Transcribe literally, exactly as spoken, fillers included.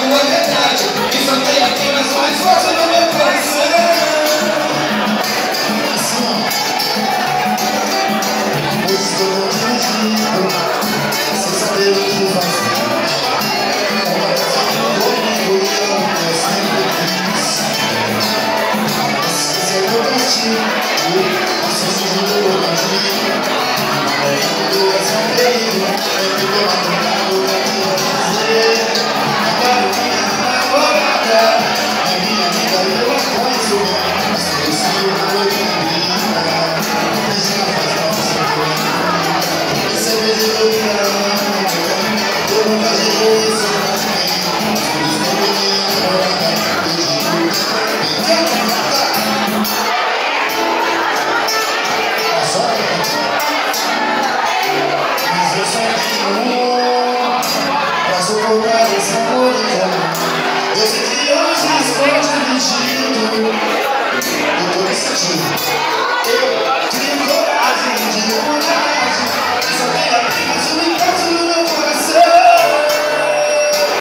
uma verdade, que só tem apenas mais forte no meu coração. Hoje estou dirigindo, sem saber o que fazer. Uma coisa que eu eu sempre quis. Se quiser eu partir, posso fugir do meu caminho. Eu sou perigo, eu tenho uma vontade, eu quero fazer. Agora eu tenho uma namorada, é minha amiga e eu a conheço. Se eu sei o que eu digo, deixa ela fazer nossa coisa. Esse é o beijo do verão, eu nunca digo isso pra ninguém. Por isso eu vou me namorar, eu digo, me quer matar. É só mas eu só digo pra suportar esse amor então. Eu sei que hoje estou te pedindo, eu tô me sentindo.